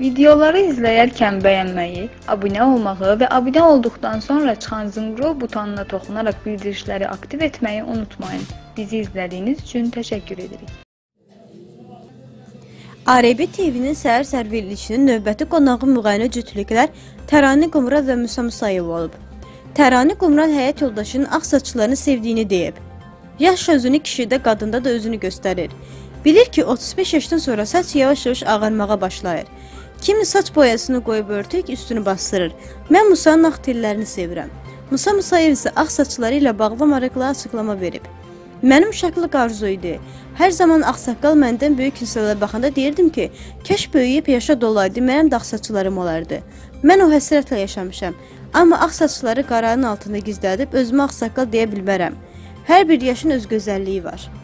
Videoları izləyərkən bəyənməyi, abunə olmağı və abunə olduqdan sonra çıxan zınqrov butonuna toxunaraq bildirişləri aktiv etməyi unutmayın. Bizi izlədiyiniz üçün təşəkkür edirik. ARB TV-nin səhər verilişinin növbəti qonağı müğənni cütlüklər Tərani Qumral və Musa Musayev olub. Tərani Qumral həyat yoldaşının ağ saçlarını sevdiyini deyib. Yaş özünü kişidə, qadında da özünü göstərir. Bilir ki, 35 yaşdan sonra saç yavaş-yavaş ağarmağa başlayır. Kimi saç boyasını qoyub örtük, üstünü bastırır. Mən Musa'nın ağ tellərini sevirəm. Musa Musayev isə ağ saçları ilə bağlı maraqlı açıqlama verib. Mənim uşaqlıq arzu idi. Hər zaman ağsaqqal məndən böyük insanlara baxanda deyirdim ki, kəş böyüyüb yaşa dolaydı, mənim də ağ saçlarım olardı. Mən o həsrətlə yaşamışam. Amma ağ saçları qaranın altında gizlədib özümə ağsaqqal deyə bilmərəm. Hər bir yaşın öz gözəlliyi var.